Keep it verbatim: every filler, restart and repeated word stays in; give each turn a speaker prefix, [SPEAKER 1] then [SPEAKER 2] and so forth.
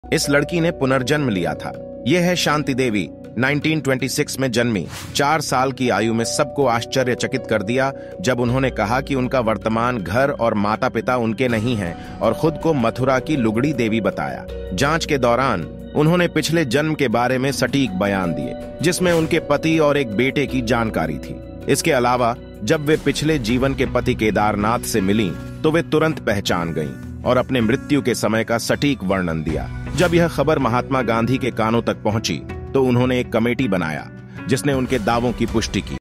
[SPEAKER 1] इस लड़की ने पुनर्जन्म लिया था। यह है शांति देवी। उन्नीस सौ छब्बीस में जन्मी। चार साल की आयु में सबको आश्चर्यचकित कर दिया जब उन्होंने कहा कि उनका वर्तमान घर और माता पिता उनके नहीं हैं और खुद को मथुरा की लुगड़ी देवी बताया। जांच के दौरान उन्होंने पिछले जन्म के बारे में सटीक बयान दिए, जिसमें उनके पति और एक बेटे की जानकारी थी। इसके अलावा जब वे पिछले जीवन के पति केदारनाथ से मिलीं, तो वे तुरंत पहचान गईं और अपने मृत्यु के समय का सटीक वर्णन दिया। जब यह खबर महात्मा गांधी के कानों तक पहुंची, तो उन्होंने एक कमेटी बनाया जिसने उनके दावों की पुष्टि की।